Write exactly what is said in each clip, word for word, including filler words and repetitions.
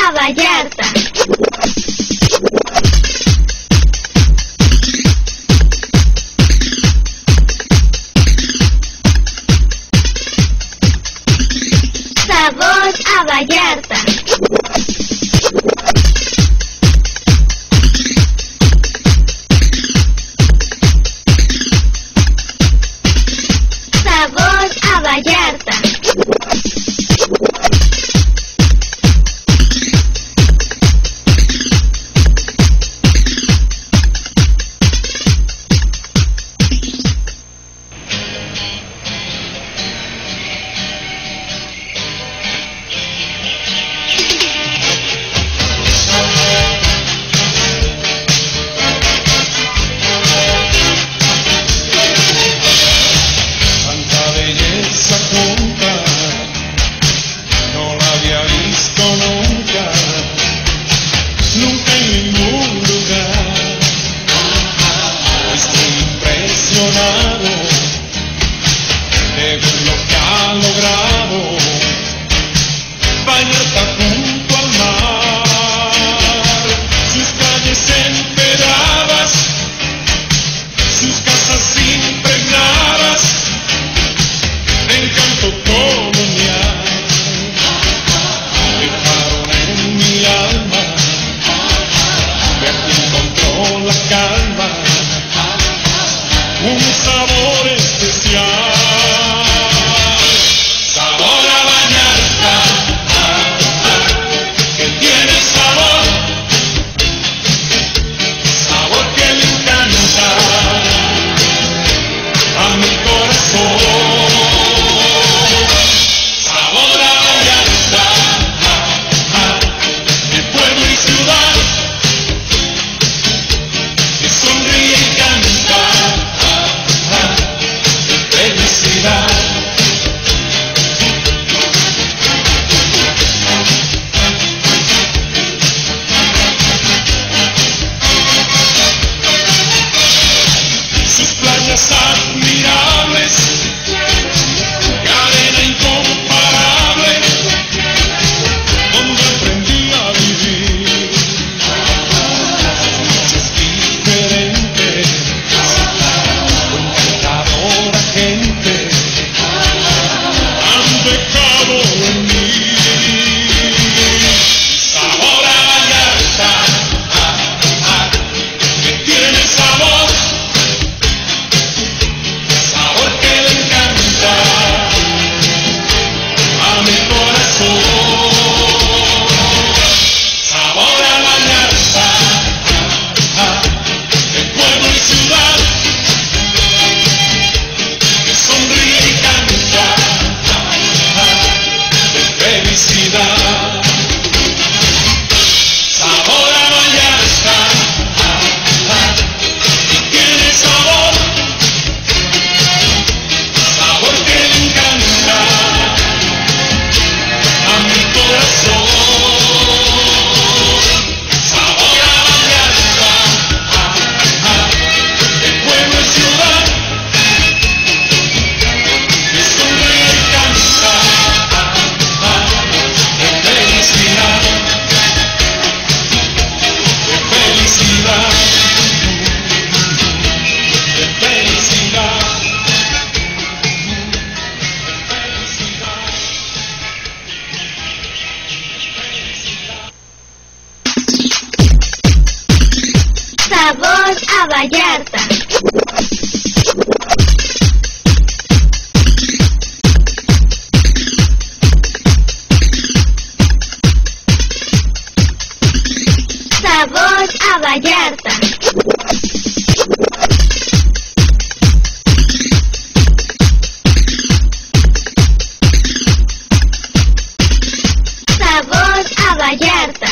a Vallarta. Sabor a Vallarta. Sabor a Vallarta. Sabor a Vallarta. Sabor a Vallarta. Sabor a Vallarta.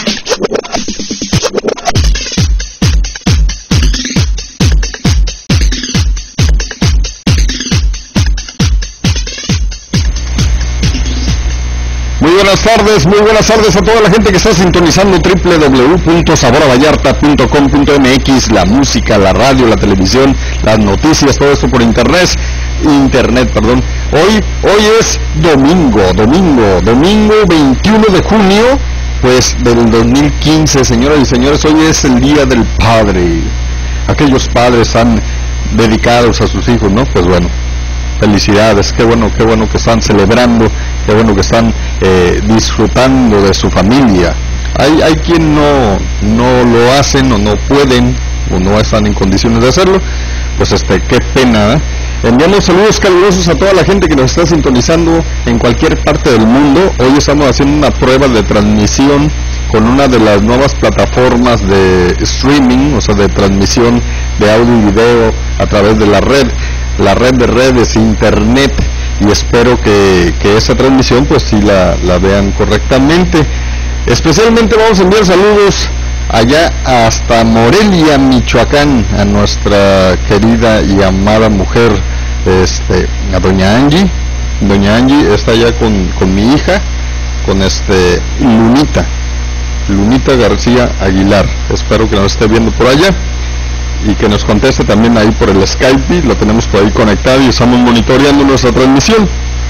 Muy buenas tardes, muy buenas tardes a toda la gente que está sintonizando doble u doble u doble u punto sabor a vallarta punto com punto m x, la música, la radio, la televisión, las noticias, todo esto por internet, internet, perdón. Hoy, hoy es domingo, domingo, domingo veintiuno de junio pues del dos mil quince, señoras y señores. Hoy es el Día del Padre. Aquellos padres han dedicados a sus hijos, ¿no? Pues bueno, felicidades, qué bueno, qué bueno que están celebrando, qué bueno que están eh, disfrutando de su familia. Hay, hay quien no, no lo hacen o no pueden o no están en condiciones de hacerlo, pues este, qué pena, ¿eh? Enviamos saludos calurosos a toda la gente que nos está sintonizando en cualquier parte del mundo. Hoy estamos haciendo una prueba de transmisión con una de las nuevas plataformas de streaming, o sea, de transmisión de audio y video a través de la red, la red de redes, internet, y espero que, que esa transmisión pues sí la, la vean correctamente. Especialmente vamos a enviar saludos allá hasta Morelia, Michoacán, a nuestra querida y amada mujer, este, a doña Angie. Doña Angie está allá con, con mi hija, con este Lunita, Lunita García Aguilar. Espero que nos esté viendo por allá y que nos conteste también ahí por el Skype. Lo tenemos por ahí conectado y estamos monitoreando nuestra transmisión.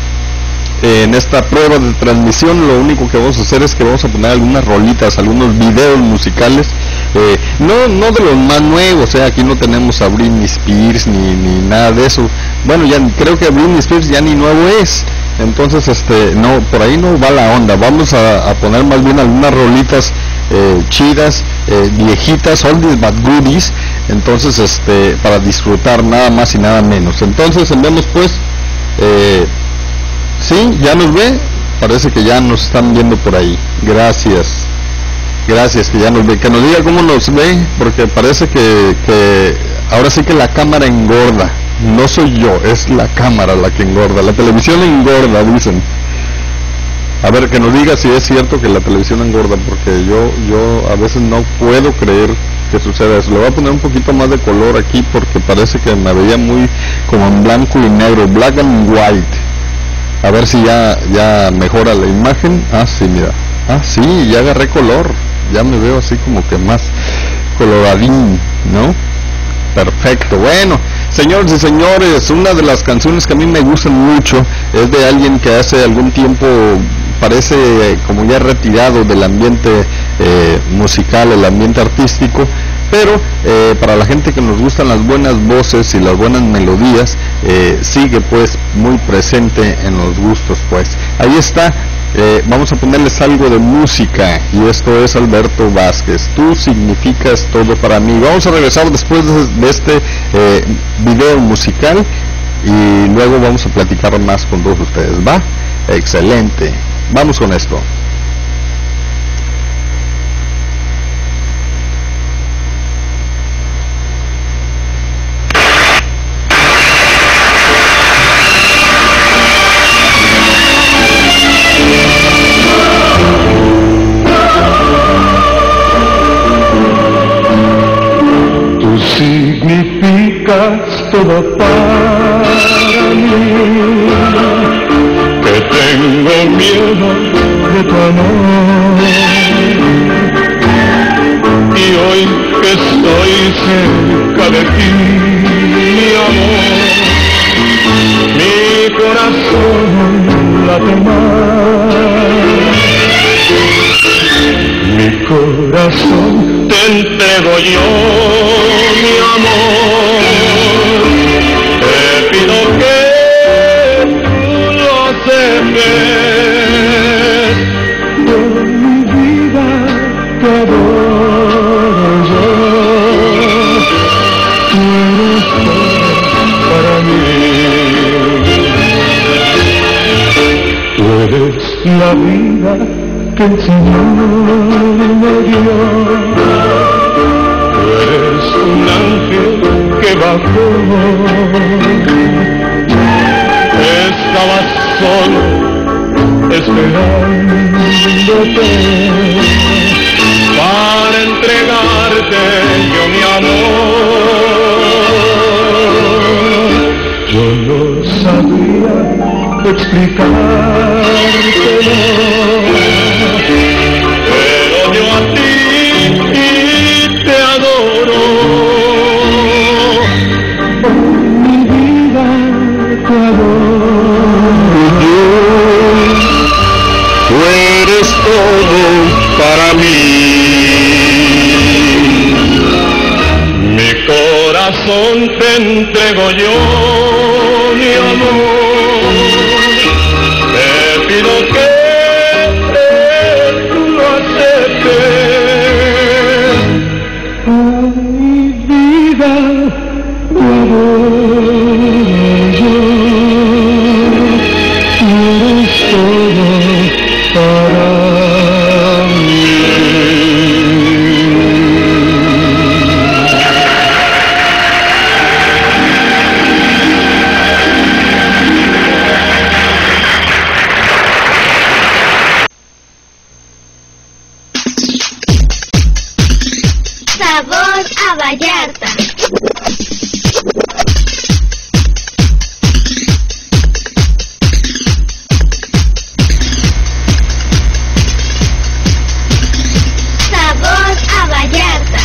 En esta prueba de transmisión lo único que vamos a hacer es que vamos a poner algunas rolitas, algunos videos musicales, eh, no no de los más nuevos, eh, aquí no tenemos a Britney Spears ni, ni nada de eso. Bueno, ya creo que Britney Spears ya ni nuevo es, entonces este no, por ahí no va la onda. Vamos a, a poner más bien algunas rolitas eh, chidas, eh, viejitas, oldies but goodies, entonces este para disfrutar, nada más y nada menos. Entonces enviamos pues eh, sí, ya nos ve, parece que ya nos están viendo por ahí. Gracias, gracias que ya nos ve, que nos diga cómo nos ve, porque parece que, que ahora sí que la cámara engorda. No soy yo, es la cámara la que engorda, la televisión engorda, dicen. A ver, que nos diga si es cierto que la televisión engorda, porque yo, yo a veces no puedo creer que suceda eso. Le voy a poner un poquito más de color aquí, porque parece que me veía muy como en blanco y negro, black and white. A ver si ya ya mejora la imagen. Ah, sí, mira. Ah, sí, ya agarré color. Ya me veo así como que más coloradín, ¿no? Perfecto. Bueno, señores y señores, una de las canciones que a mí me gustan mucho es de alguien que hace algún tiempo parece eh, como ya retirado del ambiente eh, musical, el ambiente artístico, pero eh, para la gente que nos gustan las buenas voces y las buenas melodías, eh, sigue pues muy presente en los gustos. Pues ahí está, eh, vamos a ponerles algo de música, y esto es Alberto Vázquez, Tú significas todo para mí. Vamos a regresar después de, de este eh, video musical y luego vamos a platicar más con todos ustedes, ¿va? Excelente, vamos con esto. Significas todo para mí, que tengo miedo de tu amor, y hoy que estoy cerca de ti, mi amor, mi corazón late más, mi corazón te entrego yo, mi amor, te pido que tú lo aceptes, por mi vida te adoro yo, tú eres todo para mí, tú eres la vida que el Señor me dio. Eres un ángel que bajó, estaba solo esperándote para entregarte yo mi amor. Yo no sabía explicártelo, pero yo a ti te entrego yo mi amor. Te pido que tú lo aceptes. Oh, mi vida, tu amor, yo eres todo para mí. Sabor a Vallarta. Sabor a Vallarta.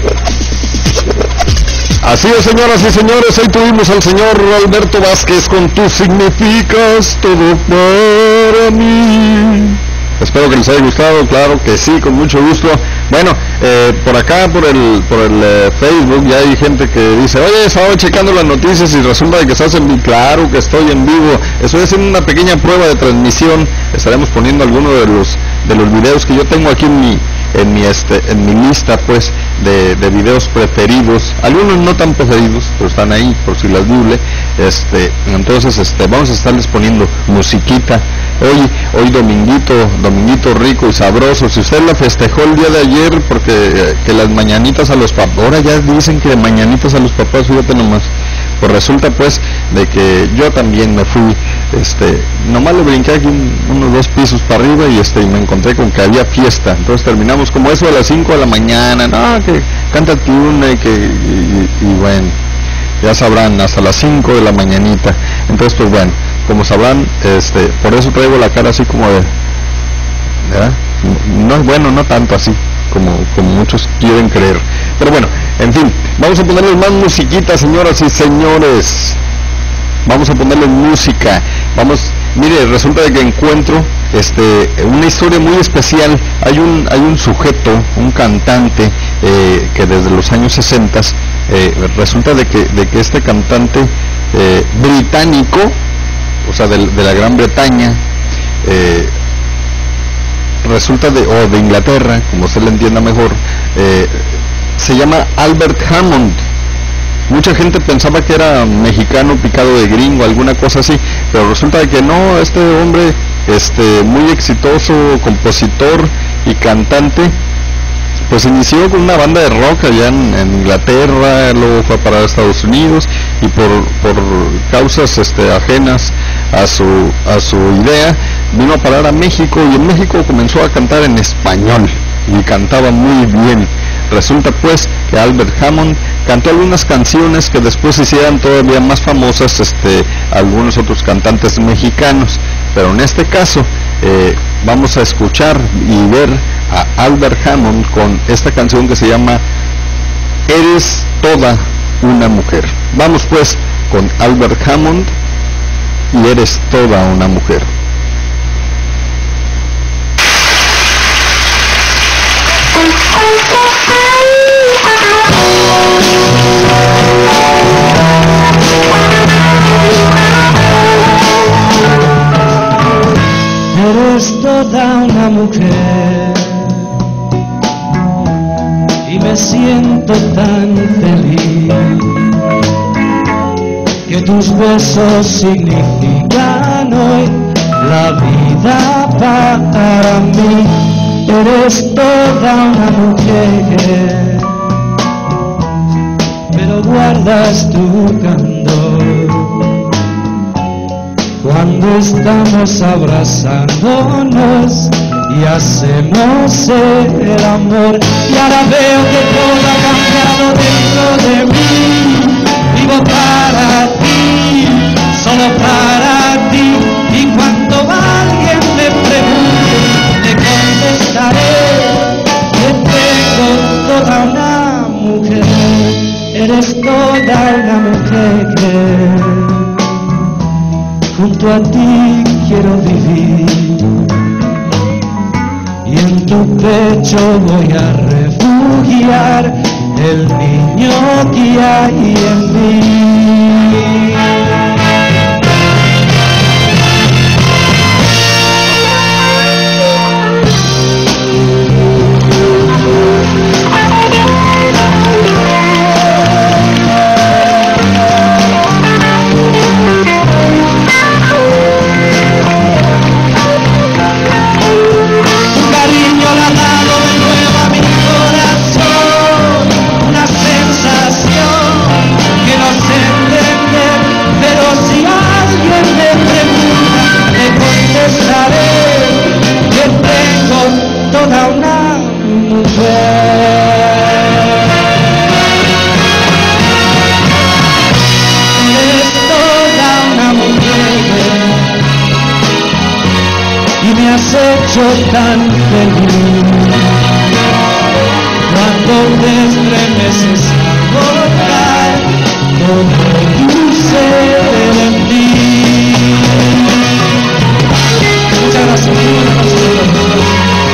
Así es, señoras y señores, hoy tuvimos al señor Alberto Vázquez con Tú significas todo para mí. Espero que les haya gustado, claro que sí, con mucho gusto. Bueno, eh, por acá, por el por el eh, Facebook, ya hay gente que dice, oye, estaba checando las noticias y resulta de que estás en vivo. Claro que estoy en vivo. Estoy haciendo una pequeña prueba de transmisión. Estaremos poniendo algunos de los de los videos que yo tengo aquí en mi en mi este en mi lista, pues, de, de videos preferidos. Algunos no tan preferidos, pero están ahí por si las google. Este, entonces, este, vamos a estarles poniendo musiquita. Hoy, hoy dominguito, dominguito rico y sabroso. Si usted la festejó el día de ayer, porque eh, que las mañanitas a los papás, ahora ya dicen que mañanitas a los papás, fíjate nomás. Pues resulta, pues, de que yo también me fui, este, nomás le brinqué aquí un, unos dos pisos para arriba y este, y me encontré con que había fiesta. Entonces terminamos como eso a las cinco de la mañana, no, que cántate una y que, y, y, y bueno, ya sabrán, hasta las cinco de la mañanita. Entonces, pues bueno, como sabrán, este, por eso traigo la cara así como de, ¿verdad? No es bueno, no tanto así como, como muchos quieren creer. Pero bueno, en fin, vamos a ponerles más musiquita, señoras y señores. Vamos a ponerles música. Vamos, mire, resulta de que encuentro este una historia muy especial. Hay un hay un sujeto, un cantante eh, que desde los años sesenta eh, resulta de que de que este cantante eh, británico, o sea, de, de la Gran Bretaña, eh, resulta de, o de Inglaterra, como se le entienda mejor, eh, se llama Albert Hammond. Mucha gente pensaba que era mexicano picado de gringo, alguna cosa así, pero resulta de que no. Este hombre, este, muy exitoso, compositor y cantante, pues inició con una banda de rock allá en, en Inglaterra, luego fue para Estados Unidos y por, por causas este, ajenas a su, a su idea, vino a parar a México y en México comenzó a cantar en español y cantaba muy bien. Resulta pues que Albert Hammond cantó algunas canciones que después se hicieran todavía más famosas, este, algunos otros cantantes mexicanos, pero en este caso eh, vamos a escuchar y ver a Albert Hammond con esta canción que se llama Eres toda una mujer. Vamos pues con Albert Hammond y Eres toda una mujer. Eres toda una mujer y me siento tan feliz que tus besos significan hoy la vida para mí. Eres toda una mujer, pero guardas tu candor cuando estamos abrazándonos y hacemos el amor. Y ahora veo que todo ha cambiado dentro de mí. Vivo para ti, solo para ti. Y cuando alguien me pregunte, le contestaré que tengo toda una mujer. Eres toda una mujer. Junto a ti quiero vivir y en tu pecho voy a refugiar el niño que hay en mí. Toda una mujer, eres toda una mujer y me has hecho tan feliz cuando te estremeces por caer todo dulce en ti. Muchas gracias, muchas gracias.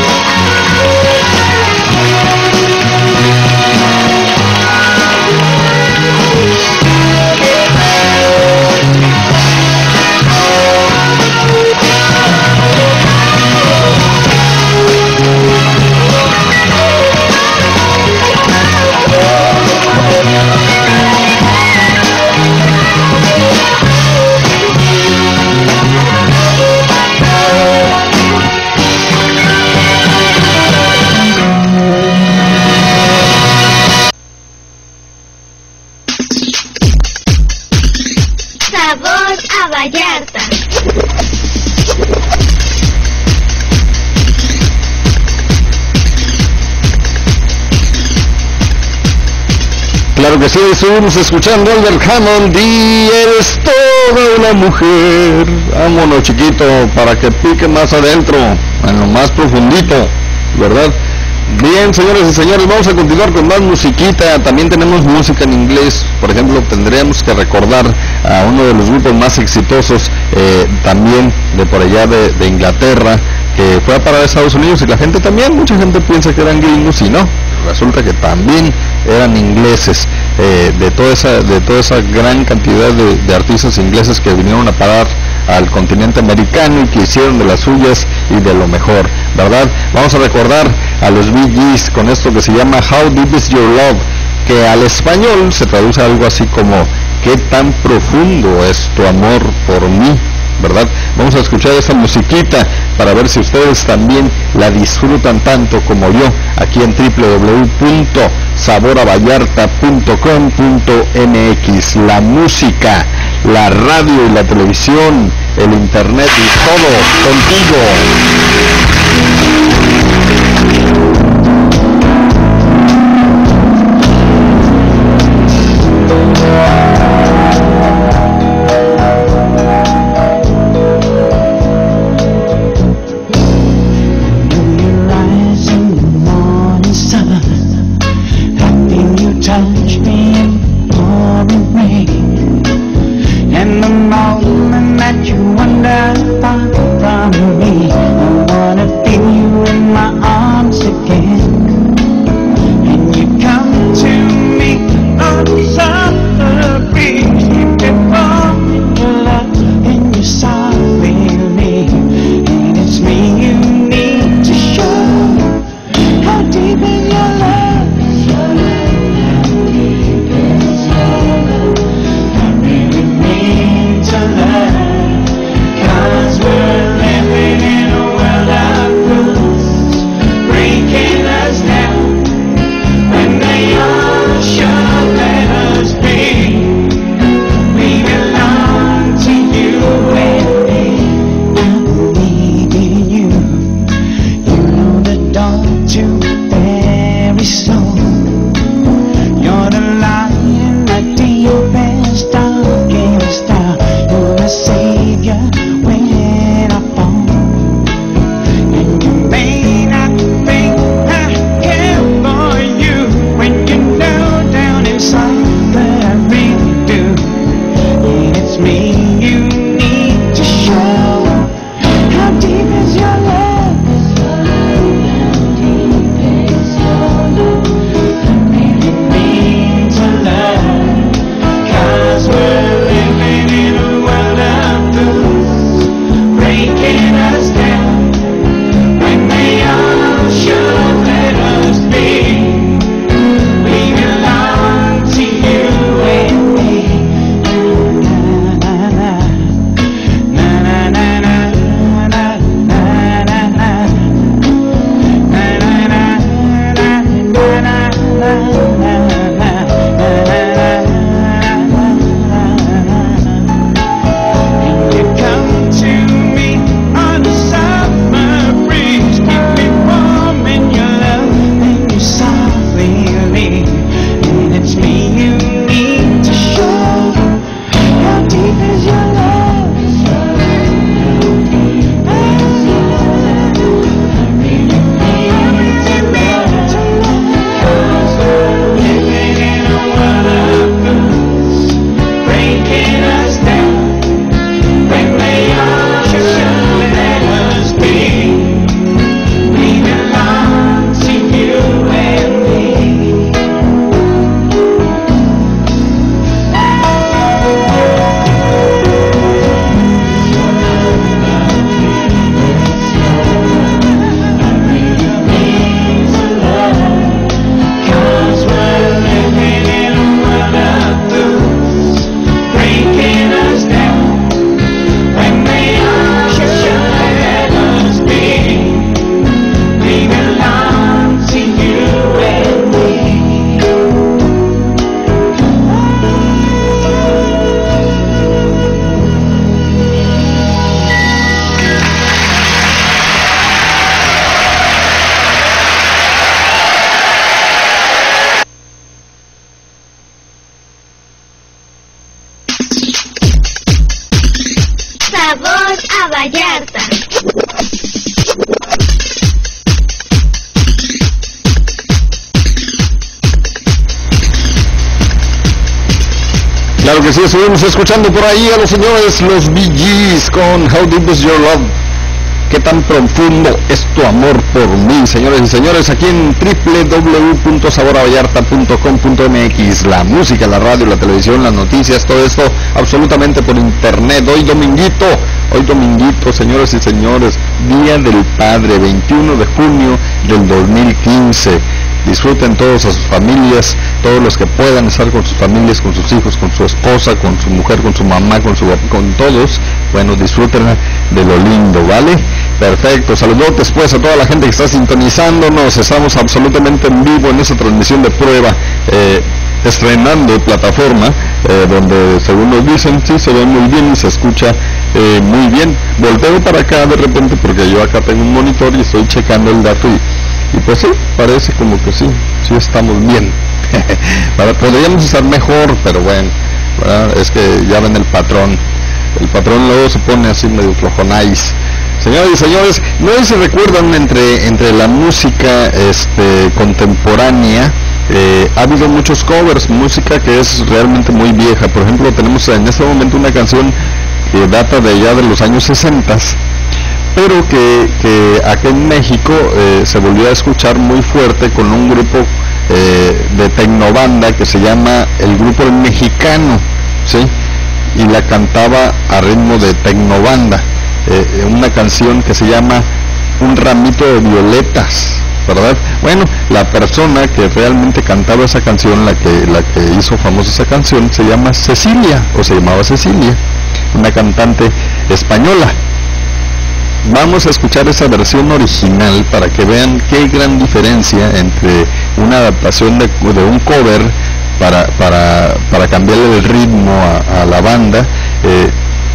Sabor a Vallarta. Claro que sí, estuvimos escuchando a Albert Hammond y eres toda una mujer. Vámonos, chiquito, para que pique más adentro, en lo más profundito, ¿verdad? Bien, señores y señores, vamos a continuar con más musiquita. También tenemos música en inglés. Por ejemplo, tendríamos que recordar a uno de los grupos más exitosos eh, también de por allá de, de Inglaterra, que fue a parar a Estados Unidos, y la gente también, mucha gente piensa que eran gringos y no, resulta que también eran ingleses. Eh, de toda esa de toda esa gran cantidad de, de artistas ingleses que vinieron a parar al continente americano y que hicieron de las suyas y de lo mejor, ¿verdad? Vamos a recordar a los Bee Gees con esto que se llama How Deep Is Your Love, que al español se traduce algo así como ¿qué tan profundo es tu amor por mí? ¿Verdad? Vamos a escuchar esa musiquita para ver si ustedes también la disfrutan tanto como yo aquí en doble u doble u doble u punto sabor a vallarta punto com punto m x. La música, la radio y la televisión, el internet y todo contigo. Touch me in pouring rain, and the moment that you wander far from me, I wanna feel you in my Sabor a Vallarta. Claro que sí, estuvimos escuchando por ahí a los señores, los Bee Gees con How Deep Is Your Love. Qué tan profundo es tu amor por mí, señores y señores, aquí en doble u doble u doble u punto sabor a vallarta punto com punto m x. La música, la radio, la televisión, las noticias, todo esto absolutamente por internet. Hoy dominguito, hoy dominguito, señores y señores, Día del Padre, veintiuno de junio del dos mil quince. Disfruten todos a sus familias, todos los que puedan estar con sus familias, con sus hijos, con su esposa, con su mujer, con su mamá, con su con todos. Bueno, disfruten de lo lindo, ¿vale? Perfecto, saludotes pues a toda la gente que está sintonizándonos. Estamos absolutamente en vivo en esta transmisión de prueba, eh, estrenando plataforma, eh, donde según nos dicen, sí, se ve muy bien y se escucha eh, muy bien. Volteo para acá de repente porque yo acá tengo un monitor y estoy checando el dato y Y pues sí, parece como que sí, sí estamos bien. Podríamos estar mejor, pero bueno, ¿verdad? Es que ya ven el patrón. El patrón luego se pone así medio flojonáis. Señores y señores, no sé si recuerdan entre, entre la música este, contemporánea, eh, ha habido muchos covers, música que es realmente muy vieja. Por ejemplo, tenemos en este momento una canción que data de ya de los años sesenta, pero que, que acá en México eh, se volvió a escuchar muy fuerte con un grupo eh, de tecnobanda que se llama el Grupo El Mexicano, ¿sí? Y la cantaba a ritmo de tecnobanda, eh, una canción que se llama Un Ramito de Violetas, ¿verdad? Bueno, la persona que realmente cantaba esa canción, la que, la que hizo famosa esa canción, se llama Cecilia, o se llamaba Cecilia, una cantante española. Vamos a escuchar esa versión original para que vean qué gran diferencia entre una adaptación de, de un cover para, para, para cambiarle el ritmo a, a la banda, eh,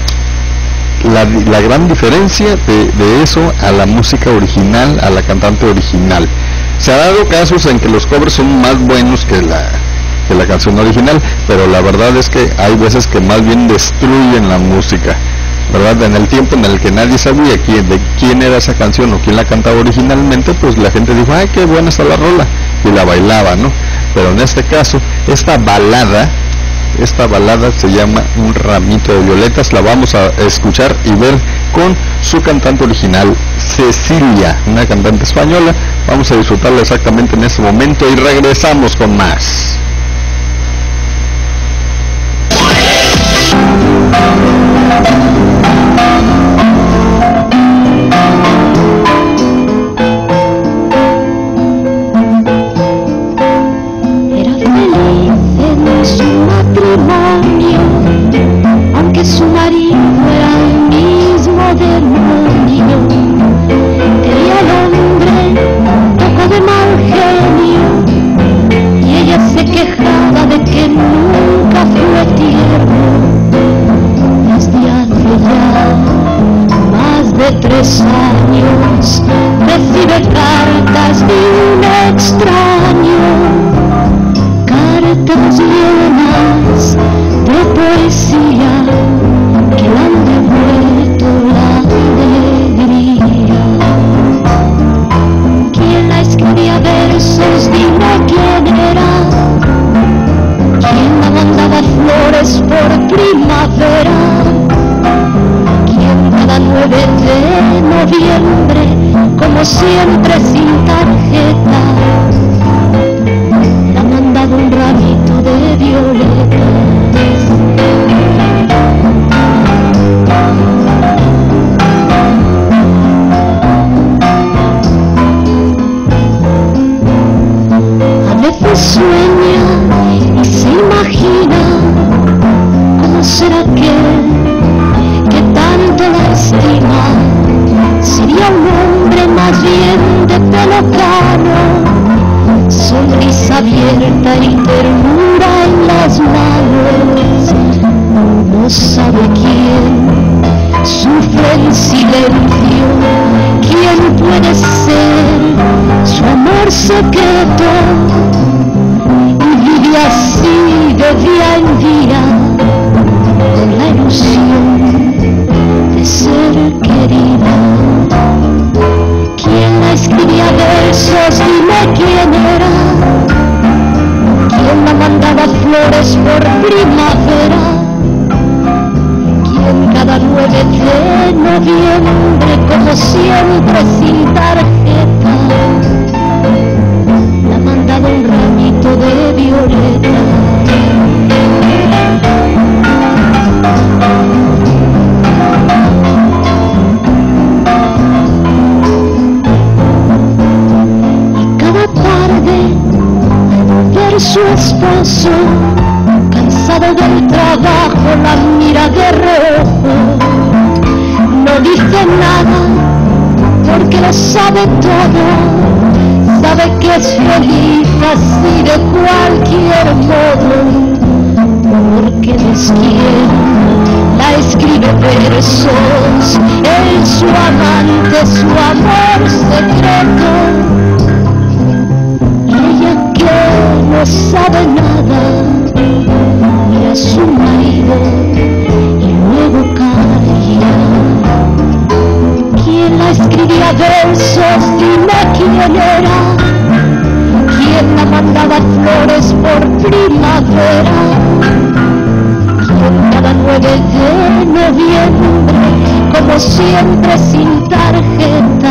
la, la gran diferencia de, de eso a la música original, a la cantante original. Se ha dado casos en que los covers son más buenos que la, que la canción original, pero la verdad es que hay veces que más bien destruyen la música, ¿verdad? En el tiempo en el que nadie sabía quién, de quién era esa canción o quién la cantaba originalmente, pues la gente dijo, ay, qué buena está la rola, y la bailaba, ¿no? Pero en este caso, esta balada, esta balada se llama Un Ramito de Violetas, la vamos a escuchar y ver con su cantante original, Cecilia, una cantante española. Vamos a disfrutarla exactamente en este momento y regresamos con más. Aunque su marido era el mismo demonio, quería al hombre un poco de mal genio, y ella se quejaba de que nunca fue tierno. Desde hace ya más de tres años recibe cartas de un extraño, cartas llenas de poesía que le han devuelto la alegría. ¿Quién la escribía versos? Dime quién era. ¿Quién la mandaba flores por primavera? ¿Quién cada nueve de noviembre, como siempre sin tarjeta, le ha mandado un ramito de violetas? Sueña y se imagina cómo será aquel que tanto la estima. Sería un hombre más bien de pelo cano, sonrisa abierta y ternura en las manos. No sabe quién sufre en silencio, quién puede ser su amor secreto. Y así de día en día, con la ilusión de noviembre, como siempre sin tarjeta, le ha mandado un ramito de violeta. Y cada tarde al ver su esposo cansado del trabajo, la mira de reojo, no dice nada porque lo sabe todo, sabe que es feliz así de cualquier modo, porque les quiere, la escribe versos, él su amante, su amor secreto, y ella que no sabe nada, mira a su marido y luego calla. ¿Quién la escribía versos? Dime quién era. ¿Quién la mandaba flores por primavera? ¿Quién cada nueve de noviembre, como siempre sin tarjeta,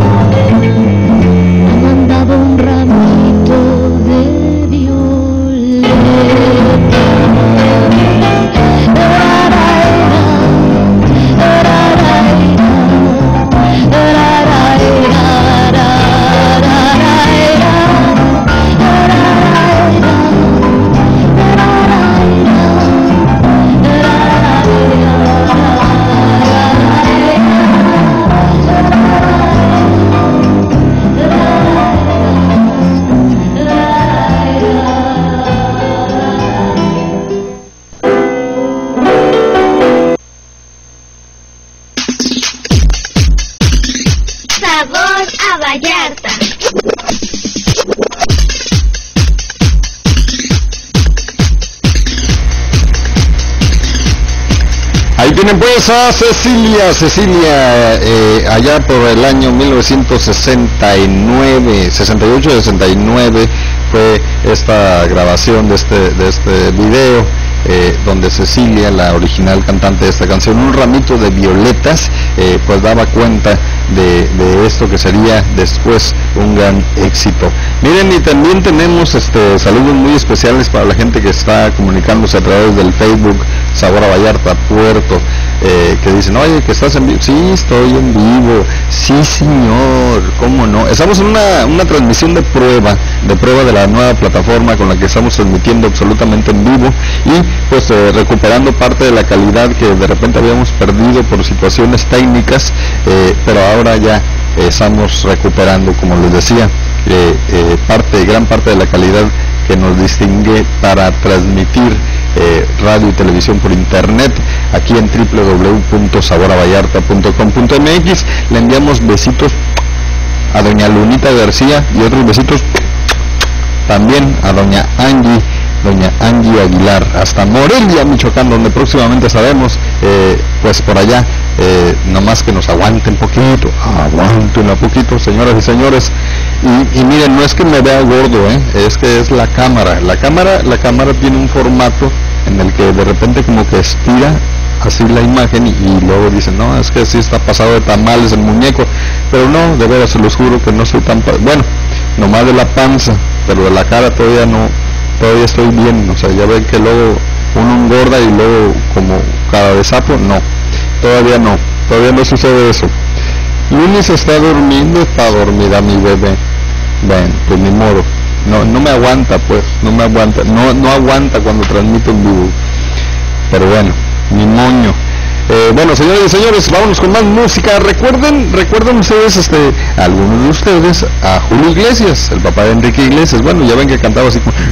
ha mandado un ramito de violeta? Sabor a Vallarta. Ahí tienen pues a Cecilia, Cecilia, eh, allá por el año mil novecientos sesenta y nueve, sesenta y ocho, sesenta y nueve fue esta grabación de este, de este video, eh, donde Cecilia, la original cantante de esta canción, un ramito de violetas, eh, pues daba cuenta de, de esto que sería después un gran éxito. Miren, y también tenemos este saludos muy especiales para la gente que está comunicándose a través del Facebook Sabor a Vallarta Puerto, eh, que dicen, oye, que estás en vivo. Sí, estoy en vivo. Sí, señor, cómo no. Estamos en una, una transmisión de prueba, de prueba de la nueva plataforma con la que estamos transmitiendo absolutamente en vivo y pues eh, recuperando parte de la calidad que de repente habíamos perdido por situaciones técnicas, eh, pero ahora ya eh, estamos recuperando, como les decía, eh, eh, parte, gran parte de la calidad que nos distingue para transmitir eh, radio y televisión por internet aquí en w w w punto sabor a vallarta punto com punto m x. Le enviamos besitos a doña Lunita García y otros besitos también a doña Angie, doña Angie Aguilar, hasta Morelia, Michoacán, donde próximamente estaremos, eh, pues por allá, eh, nomás que nos aguanten poquito, aguanten un poquito, señoras y señores. Y, y miren, no es que me vea gordo, ¿eh? Es que es la cámara. La cámara, la cámara tiene un formato en el que de repente como que estira así la imagen y, y luego dicen, no, es que sí está pasado de tamales el muñeco, pero no, de veras se los juro que no soy tan, bueno, nomás de la panza, pero de la cara todavía no, todavía estoy bien. O sea, ya ven que luego uno engorda y luego como cara de sapo, no, todavía no, todavía no sucede eso. Lunis está durmiendo, está dormida mi bebé. Bueno, pues ni modo, no, no me aguanta pues, no me aguanta, no, no aguanta cuando transmito en vivo, pero bueno, mi moño. Eh, bueno, señores y señores, vámonos con más música. Recuerden, recuerden ustedes, este, algunos de ustedes, a Julio Iglesias, el papá de Enrique Iglesias. Bueno, ya ven que cantaba así como,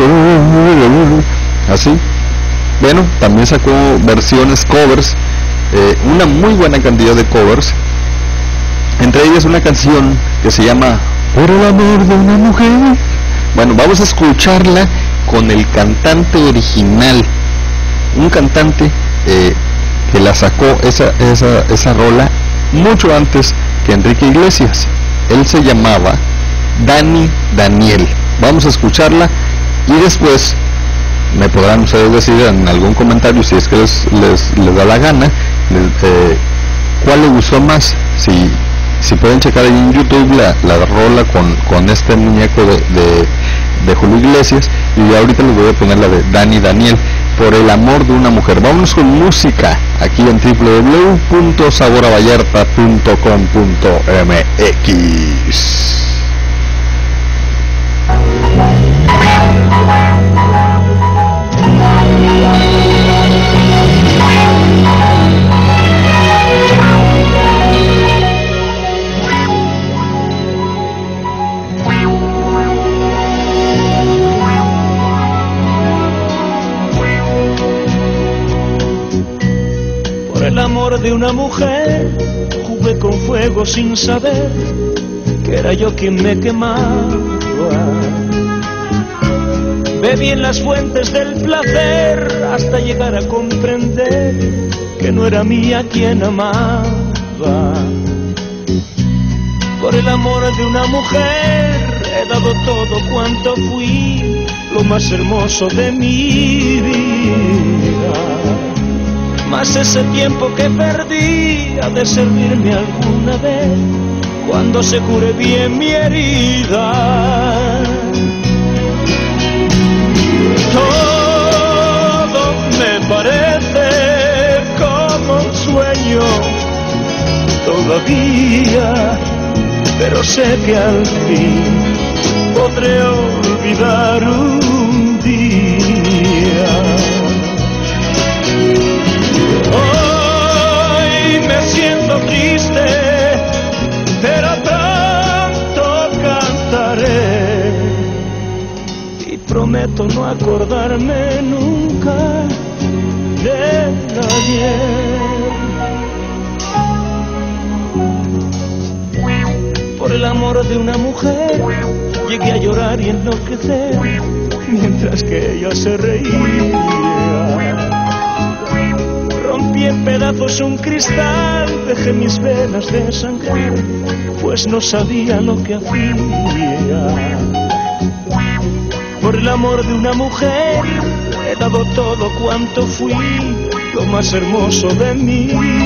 así. Bueno, también sacó versiones, covers, eh, una muy buena cantidad de covers. Entre ellas una canción que se llama Por el amor de una mujer. Bueno, vamos a escucharla con el cantante original, un cantante eh, que la sacó esa, esa, esa rola mucho antes que Enrique Iglesias. Él se llamaba Dani Daniel. Vamos a escucharla y después me podrán ustedes decir en algún comentario, si es que les, les, les da la gana, les, eh, cuál cuál le gustó más. Si, si pueden checar ahí en YouTube la, la rola con, con este muñeco de, de, de Julio Iglesias, y ahorita les voy a poner la de Dani Daniel, Por el amor de una mujer. Vámonos con música aquí en doble u doble u doble u punto sabor a vallarta punto com punto m x. El amor de una mujer, jugué con fuego sin saber que era yo quien me quemaba. Bebí en las fuentes del placer hasta llegar a comprender que no era mía quien amaba. Por el amor de una mujer he dado todo cuanto fui, lo más hermoso de mi vida. Mas ese tiempo que perdí ha de servirme alguna vez cuando se cure bien mi herida. Todo me parece como un sueño todavía, pero sé que al fin podré olvidar un día. Hoy me siento triste, pero pronto cantaré y prometo no acordarme nunca del ayer. Por el amor de una mujer llegué a llorar y enloquecer mientras que ella se reía. Rompí en pedazos un cristal, dejé mis venas desangrar, pues no sabía lo que hacía. Por el amor de una mujer he dado todo cuanto fui, lo más hermoso de mi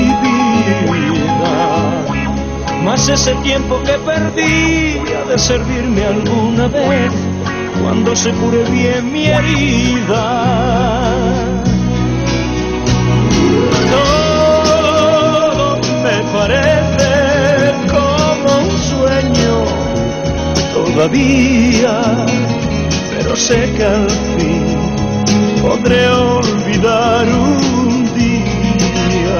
vida. Mas ese tiempo que perdí ha de servirme alguna vez cuando se cure bien mi herida. Todo me parece como un sueño todavía, pero sé que al fin podré olvidar un día.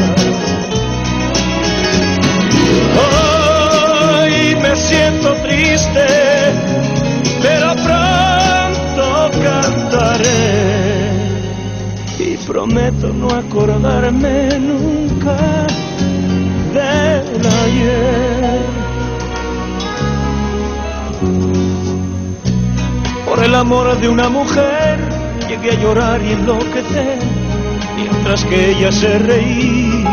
Hoy me siento triste, pero pronto cantaré y prometo no acordarme nunca del ayer. Por el amor de una mujer llegué a llorar y enloquecer mientras que ella se reía.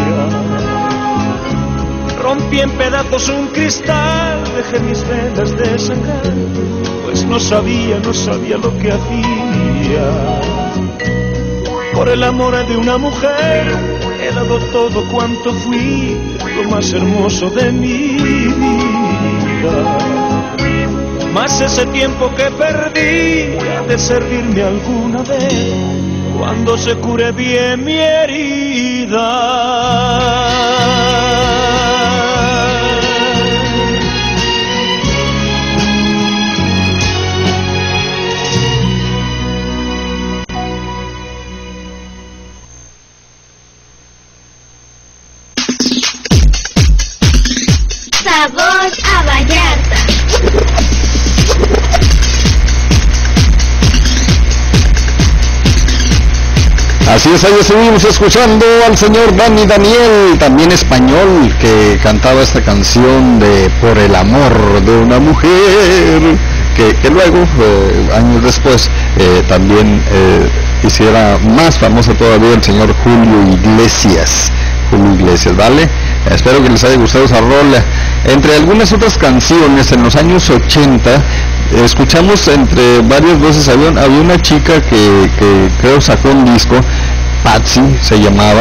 Rompí en pedazos un cristal, dejé mis venas desangrar, pues no sabía, no sabía lo que hacía. Por el amor de una mujer he dado todo cuanto fui, lo más hermoso de mi vida. Mas ese tiempo que perdí ha de servirme alguna vez cuando se cure bien mi herida. Sabor a Vallarta. Así es, ahí seguimos escuchando al señor Dani Daniel, también español, que cantaba esta canción de Por el amor de una mujer, que, que luego, eh, años después, eh, también eh, hiciera más famoso todavía el señor Julio Iglesias. Julio Iglesias, ¿vale? Espero que les haya gustado esa rola. Entre algunas otras canciones, en los años ochenta, escuchamos entre varias voces, había, había una chica que, que creo sacó un disco, Patsy se llamaba,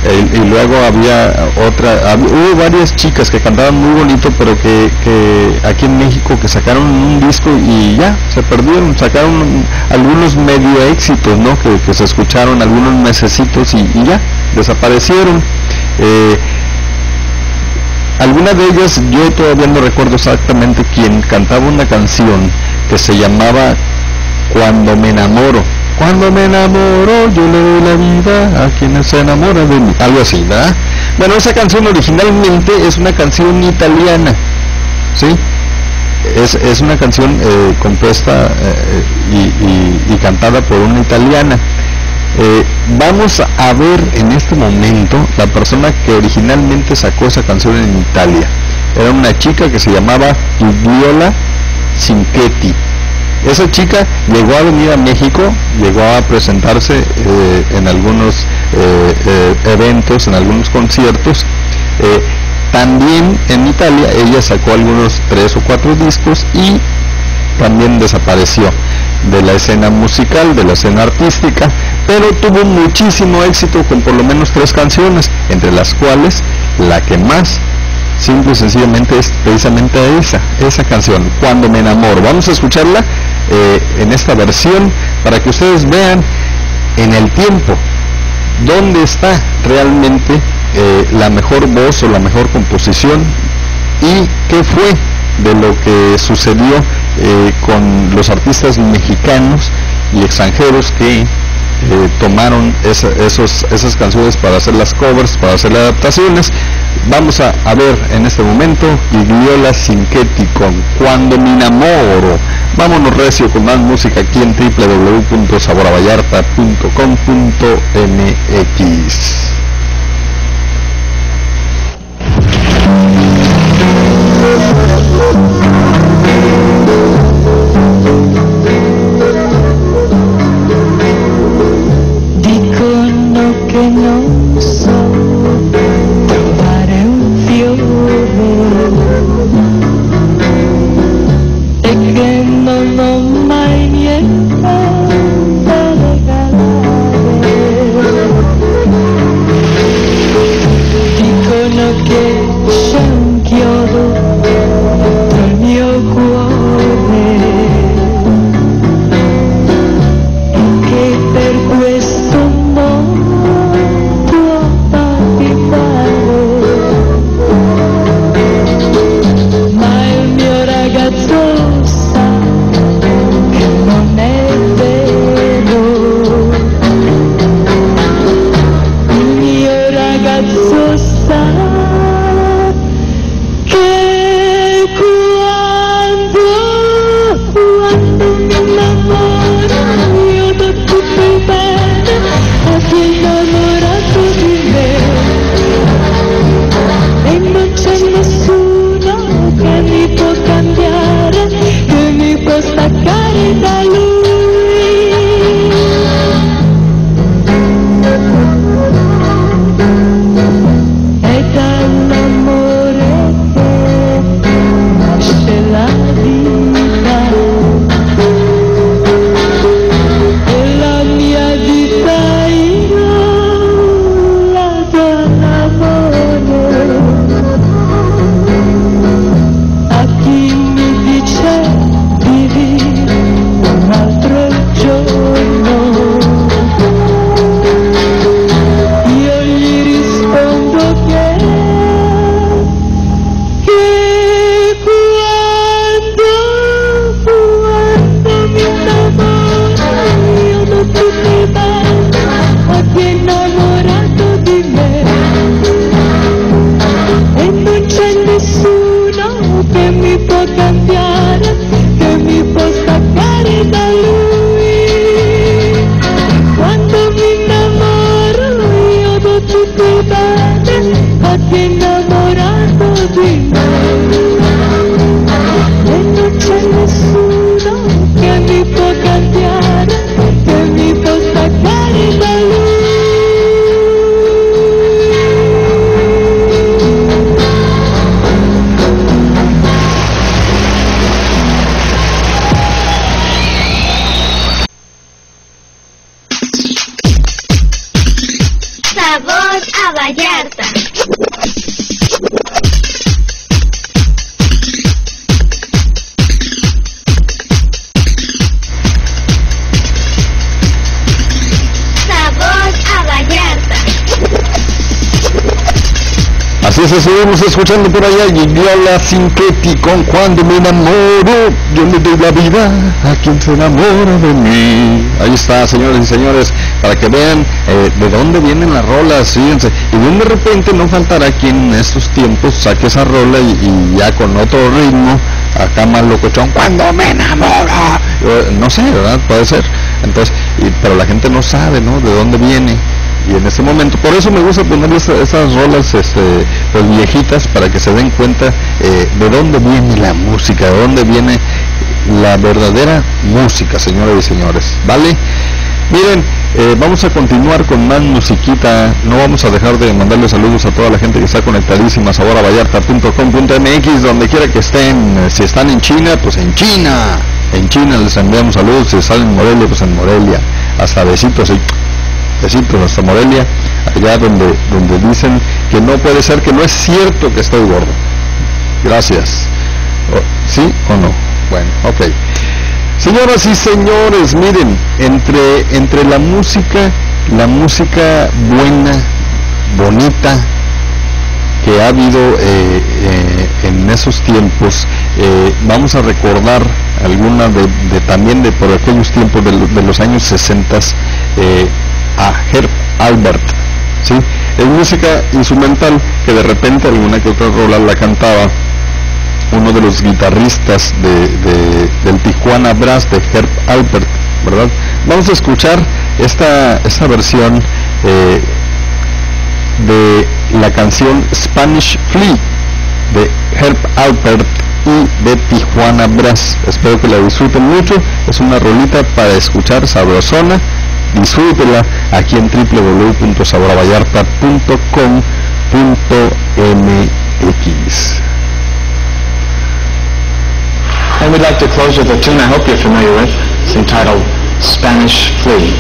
Eh, y luego había otra, hab, hubo varias chicas que cantaban muy bonito, pero que, que aquí en México que sacaron un disco y ya, se perdieron, sacaron algunos medio éxitos, ¿no? Que, que se escucharon algunos mesecitos y, y ya, desaparecieron. Eh, algunas de ellas, yo todavía no recuerdo exactamente quién cantaba una canción que se llamaba Cuando me enamoro. Cuando me enamoro, yo le doy la vida a quien se enamora de mí. Algo así, ¿verdad? Bueno, esa canción originalmente es una canción italiana, ¿sí? Es, es una canción eh, compuesta eh, y, y, y cantada por una italiana. Eh, vamos a ver en este momento la persona que originalmente sacó esa canción en Italia. Era una chica que se llamaba Gigliola Cinquetti. Esa chica llegó a venir a México, llegó a presentarse eh, en algunos eh, eh, eventos, en algunos conciertos. Eh, también en Italia ella sacó algunos tres o cuatro discos y también desapareció de la escena musical, de la escena artística, pero tuvo muchísimo éxito con por lo menos tres canciones, entre las cuales la que más simple y sencillamente es precisamente esa, esa canción, Cuando me enamoro. Vamos a escucharla eh, en esta versión para que ustedes vean en el tiempo dónde está realmente eh, la mejor voz o la mejor composición y qué fue de lo que sucedió eh, con los artistas mexicanos y extranjeros que Eh, tomaron esa, esos, esas canciones para hacer las covers, para hacer las adaptaciones. Vamos a, a ver en este momento Gigliola Cinquetti con Cuando me enamoro. Vámonos recio con más música aquí en doble u doble u doble u punto sabor a vallarta punto com punto m x. Che non so trovare un fiore e che non ho mai niente da regalare. Dicono che c'è un chiodo tra il mio cuore e che per questo non staccare da lui. È dall'amore che nasce la vita e la mia vita io la do all'amore. A chi mi dice un altro giorno io gli rispondo che che quando quando mi innamoro io do tutti bene a chi è innamorato di me e non c'è nessuno che mi può cambiare, che mi può staccare da lui. Quando mi innamoro io do tutto bene a chi è innamorato di me e non c'è nessuno che mi può cambiare, che mi può staccare da lui. Sabor a Así es, seguimos escuchando por allá Gigiola Cinquetti con Cuando me enamoro, yo le doy la vida a quien se enamora de mí. Ahí está, señores y señores, para que vean eh, de dónde vienen las rolas, fíjense. Y de repente no faltará quien en estos tiempos saque esa rola y, y ya con otro ritmo, acá más locochón, cuando me enamoro. Eh, no sé, ¿verdad? Puede ser. Entonces, y, pero la gente no sabe, ¿no? De dónde viene. Y en ese momento, por eso me gusta poner esa, esas rolas este, pues viejitas, para que se den cuenta eh, de dónde viene la música, de dónde viene la verdadera música, señoras y señores, ¿vale? Miren, eh, vamos a continuar con más musiquita. No vamos a dejar de mandarle saludos a toda la gente que está conectadísima a sabor a vallarta punto com punto m x, donde quiera que estén. Si están en China, pues en China. En China les enviamos saludos. Si están en Morelia, pues en Morelia. Hasta besitos y besitos hasta Morelia, allá donde, donde dicen que no puede ser, que no es cierto que estoy gordo. Gracias. ¿Sí o no? Bueno, ok. Señoras y señores, miren, entre, entre la música, la música buena, bonita, que ha habido eh, eh, en esos tiempos, eh, vamos a recordar alguna de, de también de por aquellos tiempos de, de los años sesenta, eh, a Herb Alpert, ¿sí? Es música instrumental que de repente alguna que otra rola la cantaba uno de los guitarristas de, de, del Tijuana Brass, de Herb Alpert, ¿verdad? Vamos a escuchar esta, esta versión eh, de la canción Spanish Flea de Herb Alpert y de Tijuana Brass. Espero que la disfruten mucho. Es una rolita para escuchar, sabrosona. Disfrútela aquí en w w w punto sabor a vallarta punto com punto m x. And we'd like to close with a tune I hope you're familiar with. It's entitled Spanish Flea.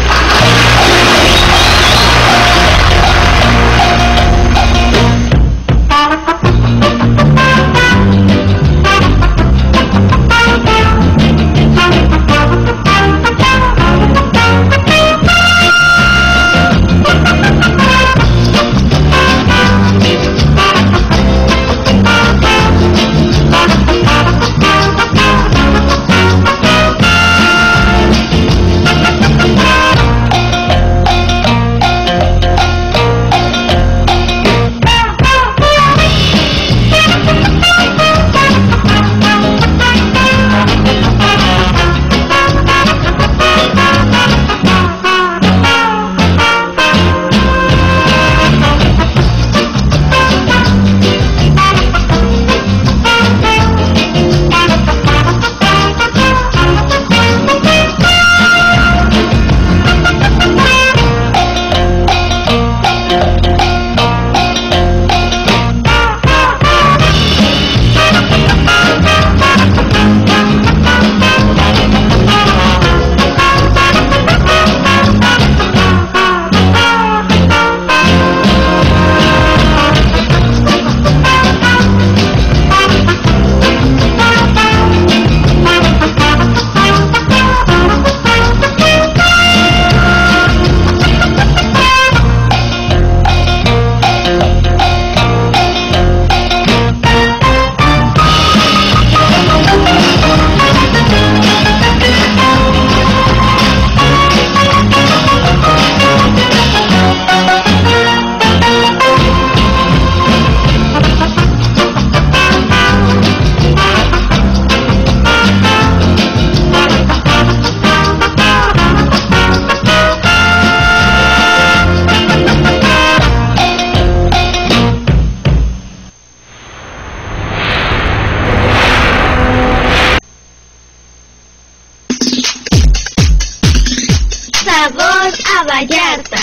Sabor a Vallarta.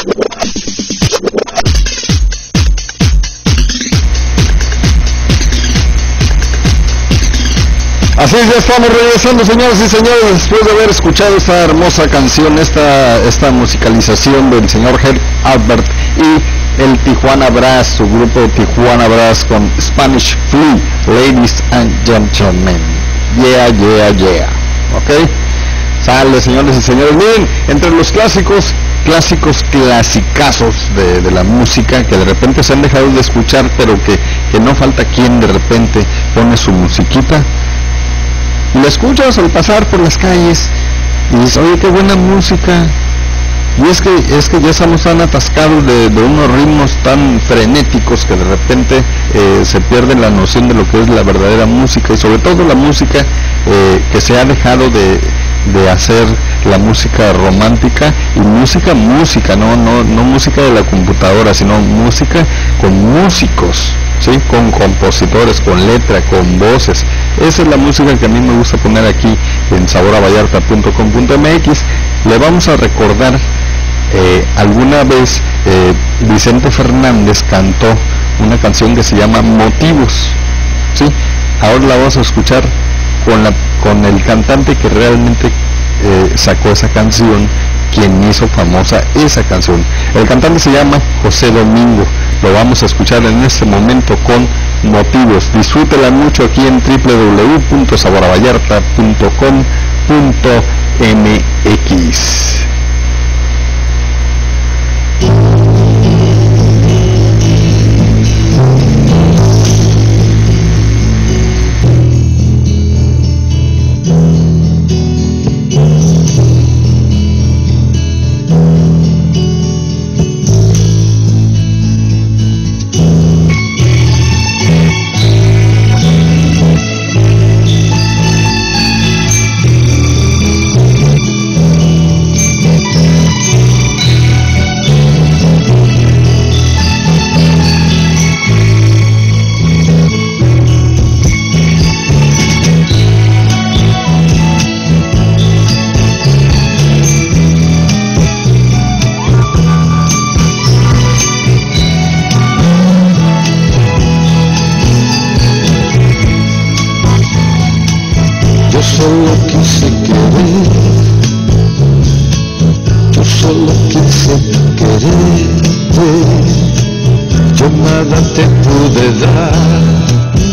Así es, ya estamos regresando, señoras y señores, después de haber escuchado esta hermosa canción, esta, esta musicalización del señor Herb Alpert y el Tijuana Brass, su grupo Tijuana Brass con Spanish Flea, Ladies and Gentlemen. Yeah, yeah, yeah. ¿Ok? Sale, señores y señores. Miren, entre los clásicos clásicos clasicazos de, de la música que de repente se han dejado de escuchar, pero que, que no falta quien de repente pone su musiquita y la escuchas al pasar por las calles y dices, oye, qué buena música. Y es que es que ya estamos tan atascados de, de unos ritmos tan frenéticos que de repente eh, se pierde la noción de lo que es la verdadera música, y sobre todo la música eh, que se ha dejado de, de hacer la música romántica, y música, música, no, no, no música de la computadora, sino música con músicos, ¿sí? Con compositores, con letra, con voces. Esa es la música que a mí me gusta poner aquí en sabor a vallarta punto com punto m x. Le vamos a recordar, eh, alguna vez eh, Vicente Fernández cantó una canción que se llama Motivos, ¿sí? Ahora la vamos a escuchar con, la, con el cantante que realmente eh, sacó esa canción, quien hizo famosa esa canción. El cantante se llama José Domingo. Lo vamos a escuchar en este momento con Motivos. Disfrútela mucho aquí en doble u doble u doble u punto sabor a vallarta punto com punto m x. Solo quise querer, yo solo quise quererte, yo nada te pude dar,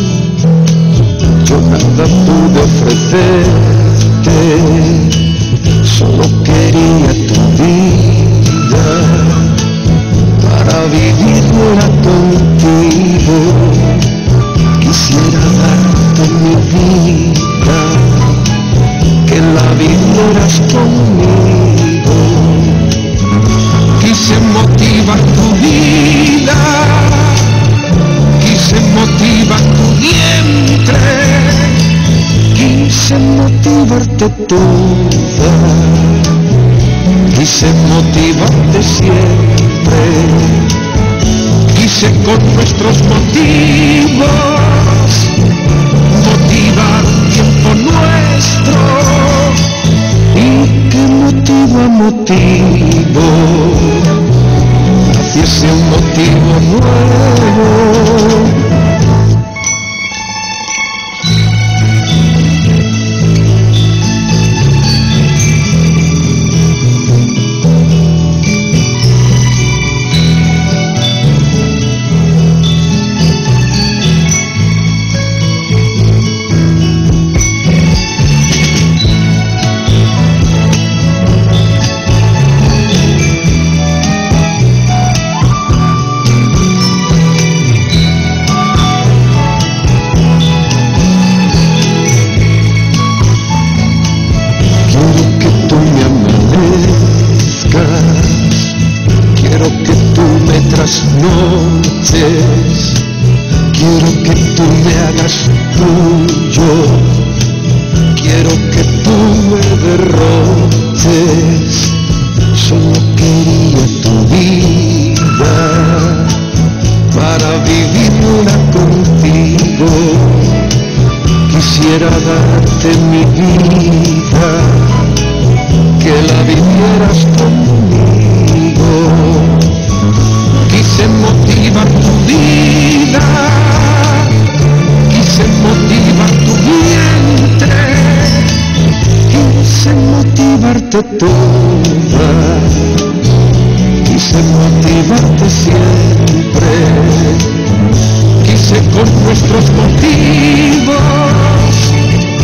yo nada pude ofrecerte, solo quería tu vida para vivirla contigo, quisiera darte mi vida, que la vivieras conmigo, quise motivar tu vida, quise motivar tu vientre, quise motivarte toda, quise motivarte siempre, quise con nuestros motivos motivar un tiempo nuestro, y que motivo a motivo naciese un motivo nuevo. Noches, quiero que tú me hagas tuyo, quiero que tú me derroches, solo quería tu vida para vivirla contigo, quisiera darte mi vida, que la vivieras conmigo. Quise motivar tu vida, quise motivar tu vientre, quise motivarte toda, quise motivarte siempre, quise con nuestros motivos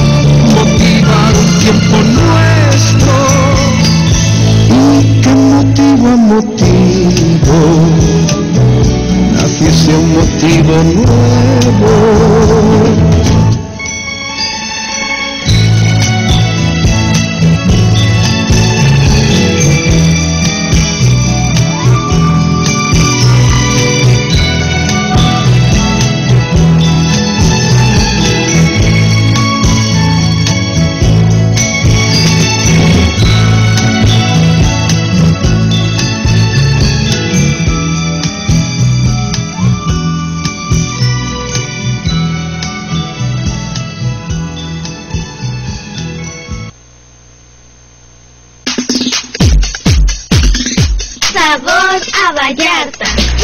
motivar un tiempo nuestro, y que motivar motivo a motivo naciese un motivo nuevo. Sabor a Vallarta.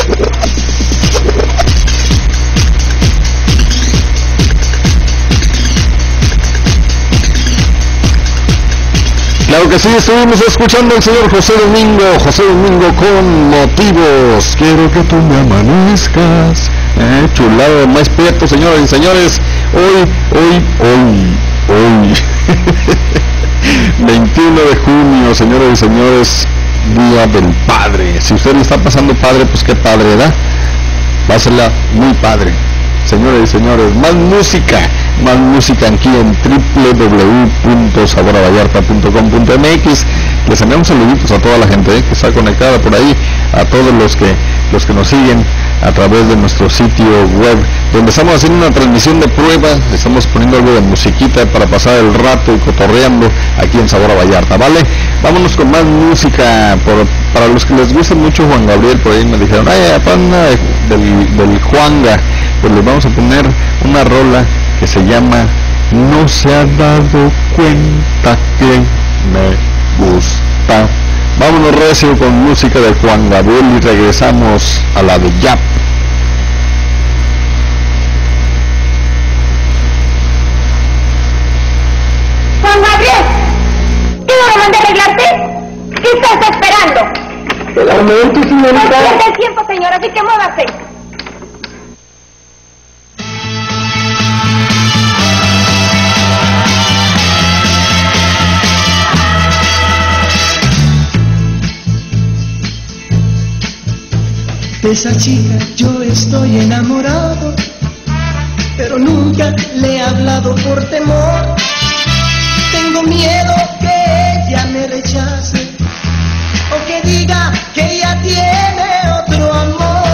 Claro que sí, estuvimos escuchando al señor José Domingo, José Domingo con Motivos. Quiero que tú me amanezcas. Eh, chulado de más prieto, señoras y señores. Hoy, hoy, hoy, hoy. veintiuno de junio, señoras y señores, Día del Padre. Si usted le está pasando padre, pues qué padre, ¿verdad? Pásela muy padre. Señoras y señores, más música, más música aquí en doble u doble u doble u punto sabor a vallarta punto com punto m x. Les enviamos saluditos a toda la gente eh, que está conectada por ahí, a todos los que los que nos siguen a través de nuestro sitio web, donde estamos haciendo una transmisión de prueba, estamos poniendo algo de musiquita para pasar el rato y cotorreando aquí en Sabor a Vallarta, ¿vale? Vámonos con más música, por, para los que les gusta mucho Juan Gabriel, por ahí me dijeron, ay, pana del, del Juanga, pues les vamos a poner una rola que se llama No se ha dado cuenta que me gusta. Vámonos recio con música de Juan Gabriel y regresamos a la de Yap. Juan Gabriel, ¿qué no mandé a arreglarte? ¿Qué estás esperando? El aumento, señorita. No pierde el tiempo, señora, así que muévase. De esa chica yo estoy enamorado, pero nunca le he hablado por temor. Tengo miedo que ella me rechace o que diga que ella tiene otro amor.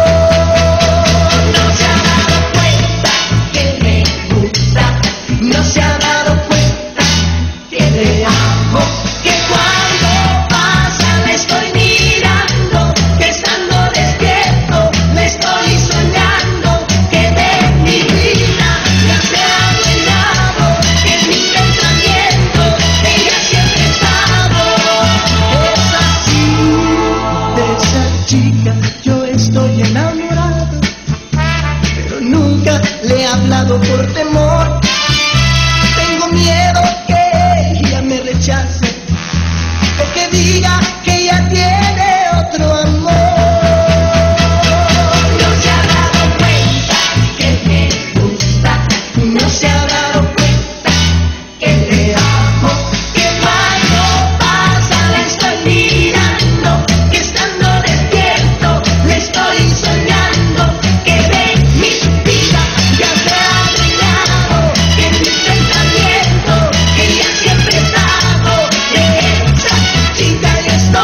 No se ha dado cuenta que me gusta, no se ha dado cuenta que le amo, que cuando pasa le estoy mirando, que estando despierto me estoy soñando, que de mi vida ya se ha adueñado, que en mi pensamiento ella siempre ha estado. Es así, de esa chica yo estoy enamorado, pero nunca le he hablado por temor. Tengo miedo que ella me rechace o que diga que ella tiene otro amor. No se ha dado cuenta que me gusta, no se ha dado cuenta que le amo, que cuando pasa la estoy mirando, que estando despierto le estoy soñando, que de mi vida ya se ha adueñado, que en mi pensamiento ella siempre ha estado. De esa chica yo estoy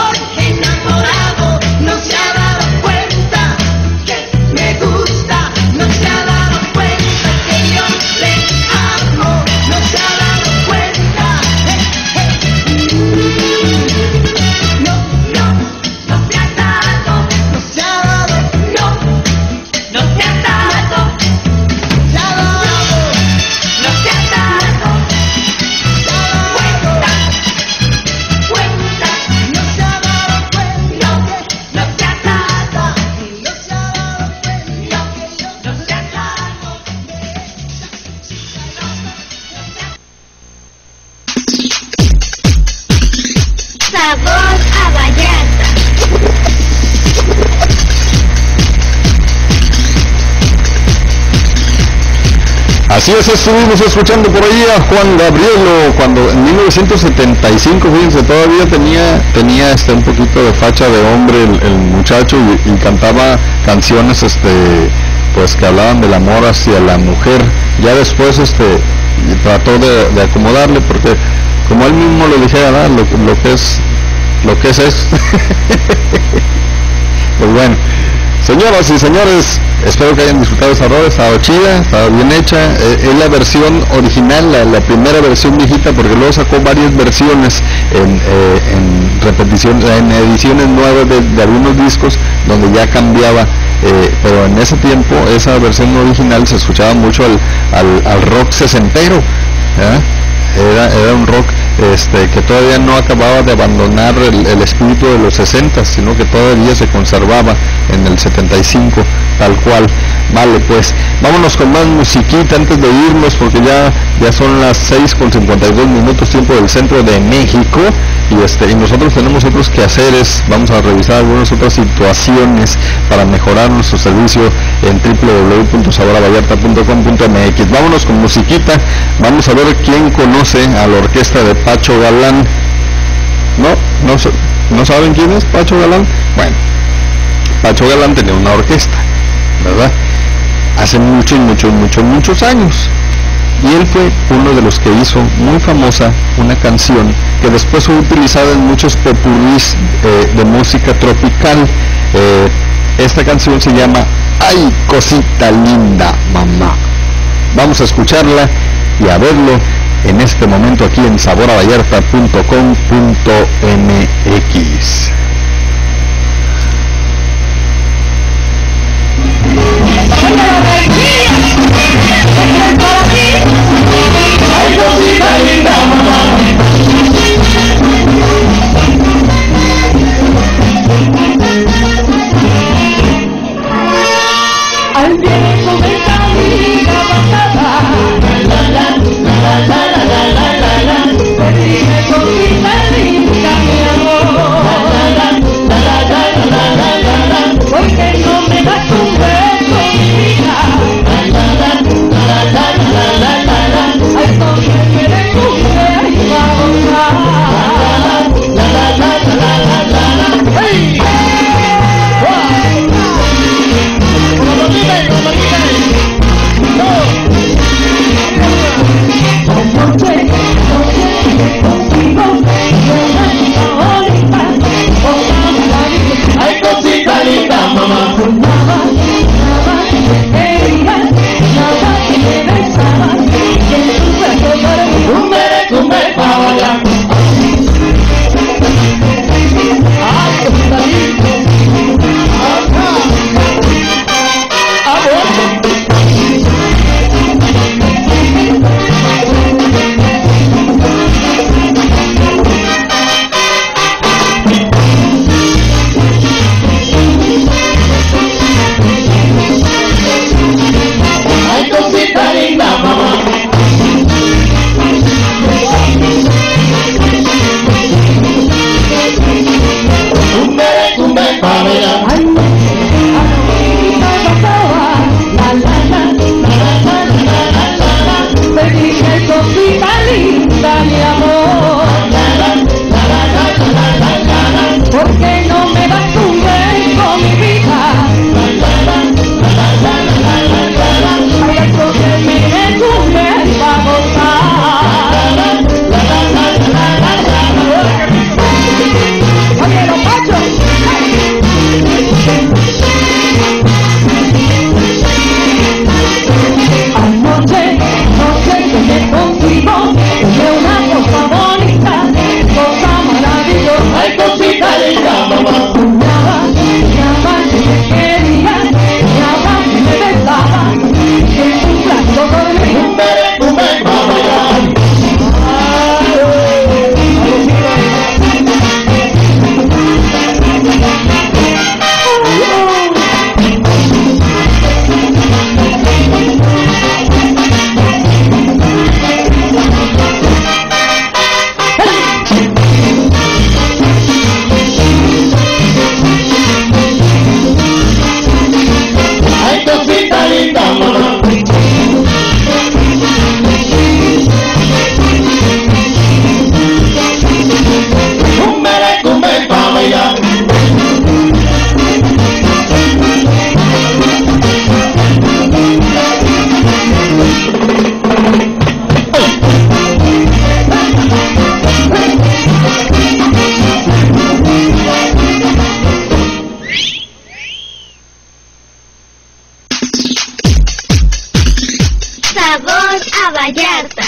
Así es, estuvimos escuchando por ahí a Juan Gabrielo cuando en mil novecientos setenta y cinco, fíjense, todavía tenía tenía este un poquito de facha de hombre el, el muchacho y, y cantaba canciones este pues que hablaban del amor hacia la mujer. Ya después este trató de, de acomodarle porque como él mismo lo dijera, ¿verdad? Lo, lo que es lo que es es pues bueno. Señoras y señores, espero que hayan disfrutado esa rola, estaba chida, estaba bien hecha, eh, es la versión original, la, la primera versión viejita, porque luego sacó varias versiones en, eh, en repetición, en ediciones nuevas de, de algunos discos, donde ya cambiaba, eh, pero en ese tiempo, esa versión original se escuchaba mucho al, al, al rock sesentero, ¿eh? Era, era un rock este, que todavía no acababa de abandonar el, el espíritu de los sesenta, sino que todavía se conservaba en el setenta y cinco, tal cual. Vale, pues vámonos con más musiquita antes de irnos, porque ya, ya son las seis con cincuenta y dos minutos tiempo del centro de México, y este y nosotros tenemos otros quehaceres. Vamos a revisar algunas otras situaciones para mejorar nuestro servicio en doble u doble u doble u punto sabora vallarta punto com punto m x. Vámonos con musiquita, vamos a ver quién conoce a la orquesta de Pacho Galán. ¿No? ¿No, ¿no saben quién es Pacho Galán? Bueno, Pacho Galán tenía una orquesta, ¿verdad? Hace muchos, muchos, muchos, muchos años. Y él fue uno de los que hizo muy famosa una canción que después fue utilizada en muchos popurrís eh, de música tropical. Eh, esta canción se llama Ay, cosita linda, mamá. Vamos a escucharla y a verlo en este momento aquí en sabora vallarta punto com punto m x. Al viene con esta amiga pasada, la la la la la la la la la la, me dije cosita linda mi amor, la la la la la la la la la la, porque no me das un beso mi hija, la la la la la la la la la, ay donde me descubre ay vamos a, la la la la la la la la, hey. Contigo Sabor a Vallarta.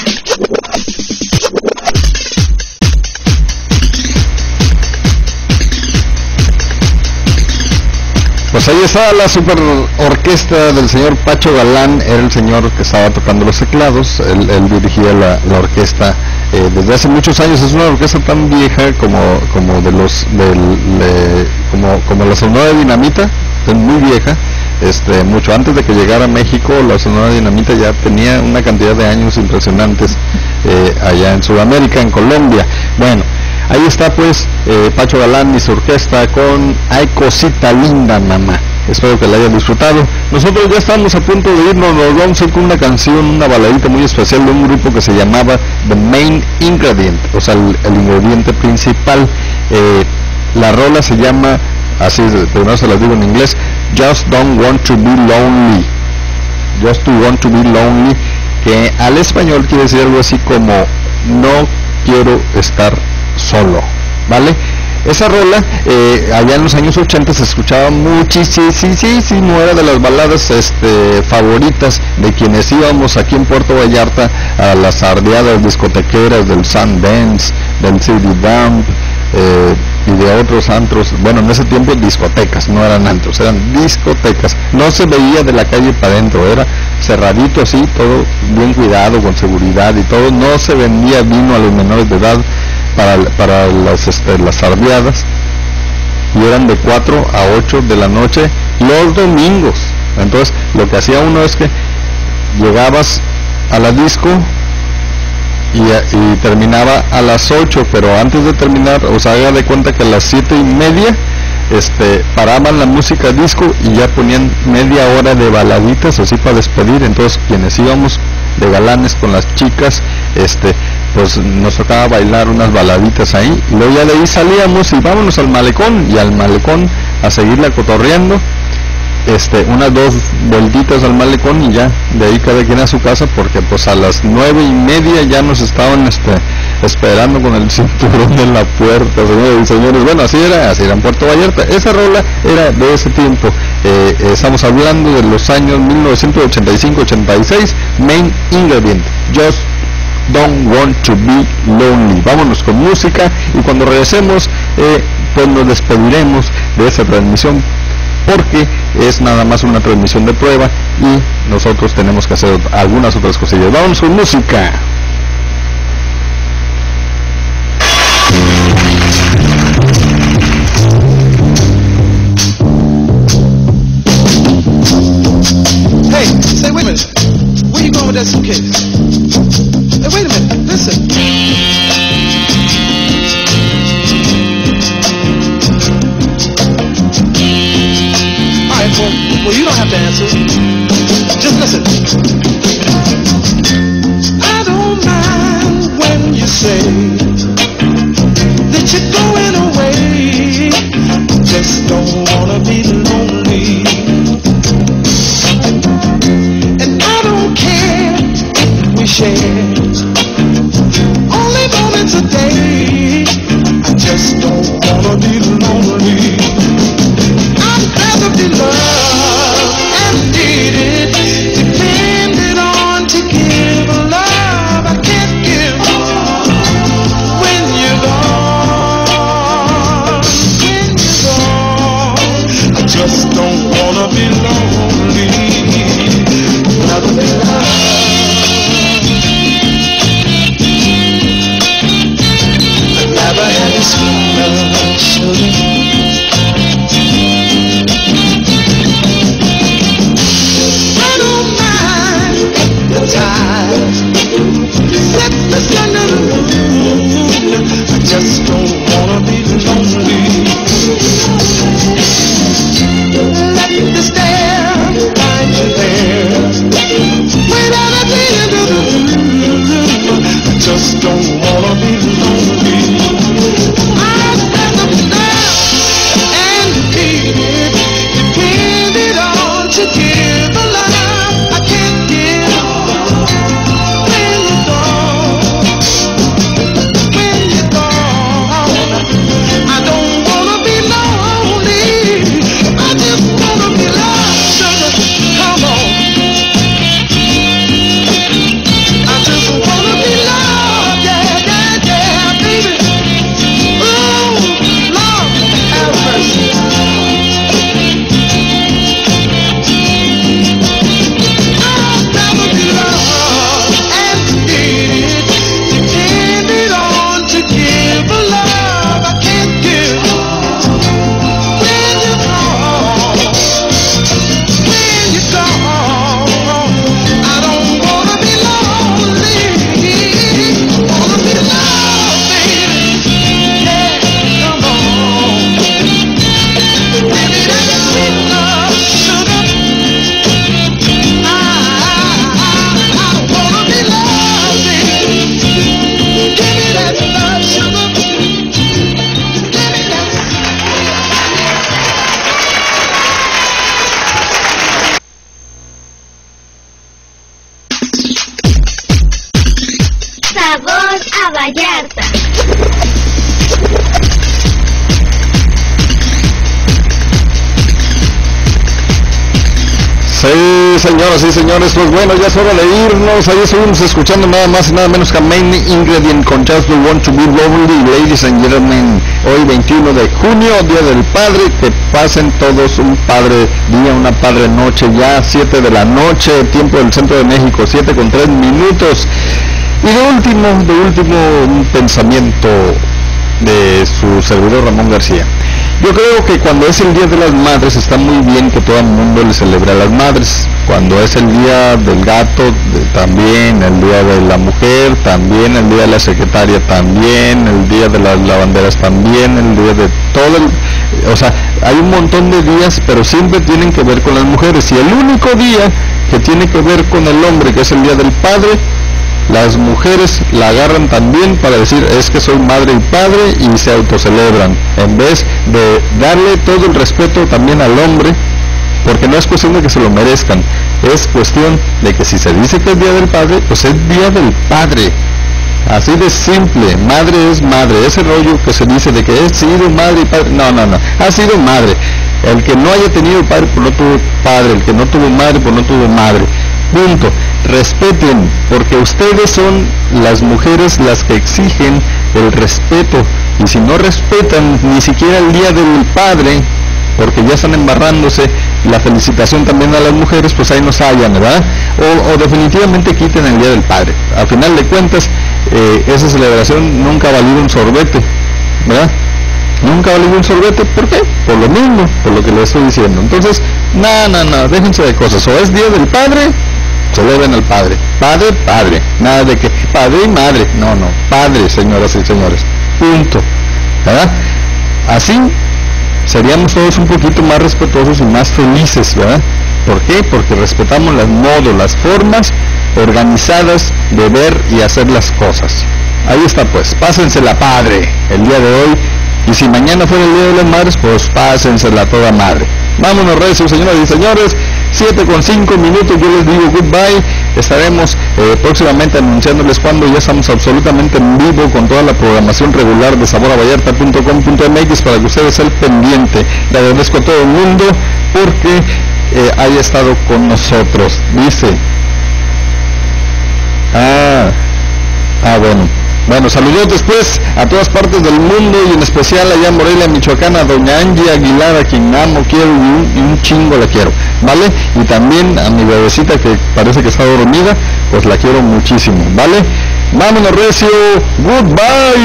Pues ahí está la super orquesta del señor Pacho Galán, era el señor que estaba tocando los teclados, él, él dirigía la, la orquesta eh, desde hace muchos años. Es una orquesta tan vieja como como de los del de, como como la Sonora Dinamita, es muy vieja. Este, mucho antes de que llegara a México, la Sonora Dinamita ya tenía una cantidad de años impresionantes eh, allá en Sudamérica, en Colombia. Bueno, ahí está pues eh, Pacho Galán y su orquesta con Ay Cosita Linda Mamá. Espero que la hayan disfrutado. Nosotros ya estamos a punto de irnos, nos vamos a ir con una canción, una baladita muy especial de un grupo que se llamaba The Main Ingredient, o sea, el, el ingrediente principal. Eh, la rola se llama, así primero se las digo en inglés, Just Don't Want to Be Lonely. Just to Want to Be Lonely, que al español quiere decir algo así como no quiero estar solo, ¿vale? Esa rola eh, allá en los años ochenta se escuchaba muchísimo, era de las baladas este, favoritas de quienes íbamos aquí en Puerto Vallarta a las ardeadas discotequeras del Sundance, del C D Dump eh, y de otros antros. Bueno, en ese tiempo discotecas, no eran antros, eran discotecas. No se veía de la calle para adentro, era cerradito así, todo bien cuidado, con seguridad y todo. No se vendía vino a los menores de edad para, para las, este, las ardeadas, y eran de cuatro a ocho de la noche los domingos. Entonces lo que hacía uno es que llegabas a la disco y, y terminaba a las ocho, pero antes de terminar, o sea, haga de cuenta que a las siete y media este, paraban la música disco y ya ponían media hora de baladitas así para despedir. Entonces quienes íbamos de galanes con las chicas, este, pues nos tocaba bailar unas baladitas ahí, y luego ya de ahí salíamos y vámonos al malecón, y al malecón a seguirla cotorreando, este, unas dos vueltitas al malecón, y ya de ahí cada quien a su casa, porque pues a las nueve y media ya nos estaban este, esperando con el cinturón en la puerta, señores y señores. Bueno, así era, así era en Puerto Vallarta. Esa rola era de ese tiempo. Eh, estamos hablando de los años mil novecientos ochenta y cinco ochenta y seis. Main Ingredient, Just Don't Want to Be Lonely. Vámonos con música, y cuando regresemos eh, pues nos despediremos de esta transmisión, porque es nada más una transmisión de prueba y nosotros tenemos que hacer algunas otras cosillas. Vámonos con música. Hey, say, wait a minute. Where you going with that suitcase? Hey, wait a minute. Listen. All right, well, well, you don't have to answer. Just listen. I don't mind when you say that you're going away. Just don't wanna be lonely. We share only moments a day. I just don't wanna be lonely. I'd rather be loved and needed, depended on to give a love I can't give when you're gone. When you're gone, I just don't wanna be lonely. Rather be loved. a Vallarta. Sí, señoras y señores, pues bueno, ya es hora de irnos. Ahí estuvimos escuchando nada más y nada menos que Main Ingredient con Just the Want to Be Lovely. Ladies and gentlemen, hoy veintiuno de junio, Día del Padre. Que pasen todos un padre día, una padre noche, ya siete de la noche, tiempo del centro de México, siete con tres minutos. Y de último, de último, un pensamiento de su servidor Ramón García. Yo creo que cuando es el Día de las Madres está muy bien que todo el mundo le celebre a las madres. Cuando es el Día del Gato, de, también, el Día de la Mujer, también, el Día de la Secretaria, también, el Día de las Lavanderas, también, el Día de todo el... O sea, hay un montón de días, pero siempre tienen que ver con las mujeres. Y el único día que tiene que ver con el hombre, que es el Día del Padre, las mujeres la agarran también para decir es que soy madre y padre y se autocelebran, en vez de darle todo el respeto también al hombre, porque no es cuestión de que se lo merezcan, es cuestión de que si se dice que es Día del Padre, pues es Día del Padre. Así de simple, madre es madre. Ese rollo que se dice de que he sido madre y padre, no, no, no, ha sido madre. El que no haya tenido padre, pues no tuvo padre, el que no tuvo madre, pues no tuvo madre. Punto. Respeten, porque ustedes son las mujeres las que exigen el respeto, y si no respetan ni siquiera el Día del Padre, porque ya están embarrándose la felicitación también a las mujeres, pues ahí nos hallan, ¿verdad? O, o definitivamente quiten el Día del Padre. Al final de cuentas, eh, esa celebración nunca ha valido un sorbete, ¿verdad? Nunca ha valido un sorbete, ¿por qué? Por lo mismo, por lo que les estoy diciendo. Entonces, no, no, no, déjense de cosas. O es Día del Padre, celebren al padre. Padre, padre. Nada de que padre y madre. No, no. Padre, señoras y señores. Punto. ¿Verdad? Así seríamos todos un poquito más respetuosos y más felices, ¿verdad? ¿Por qué? Porque respetamos los modos, las formas organizadas de ver y hacer las cosas. Ahí está pues. Pásensela padre el día de hoy. Y si mañana fuera el Día de las Madres, pues pásensela toda madre. Vámonos, recio, señoras y señores. siete con cinco minutos, yo les digo goodbye. Estaremos eh, próximamente anunciándoles cuando ya estamos absolutamente en vivo con toda la programación regular de sabor a vallarta punto com punto m x para que ustedes estén pendiente. Le agradezco a todo el mundo porque eh, haya estado con nosotros. Dice, ah, ah bueno. Bueno, saludos después a todas partes del mundo y en especial allá en Morelia, Michoacán, a doña Angie Aguilar, a quien amo, quiero y un, y un chingo la quiero, ¿vale? Y también a mi bebecita que parece que está dormida, pues la quiero muchísimo, ¿vale? Vámonos, recio, goodbye.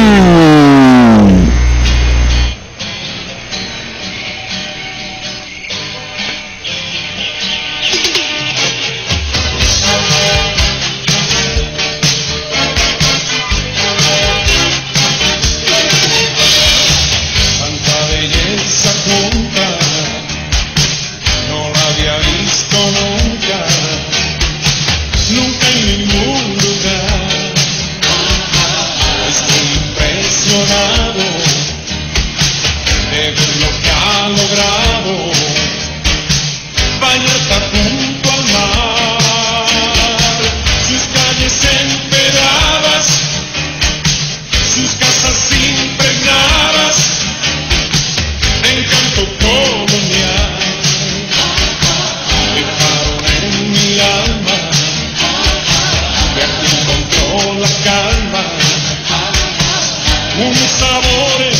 Un sabor